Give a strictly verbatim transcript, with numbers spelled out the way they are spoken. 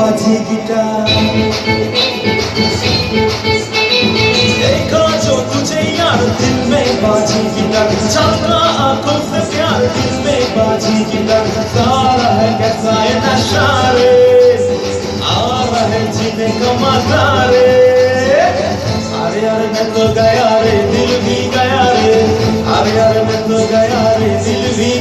बाजी गिटार। देखा जो तुझे यार दिल में बाजी गिटार, चमका आंखों से प्यार दिल में बाजी गिटार। सारा है कैसा ये नशा रे, आ रहे जीने का मजा रे। अरे अरे मैं तो गया रे, दिल भी गया रे। अरे अरे मैं तो गया रे, दिल भी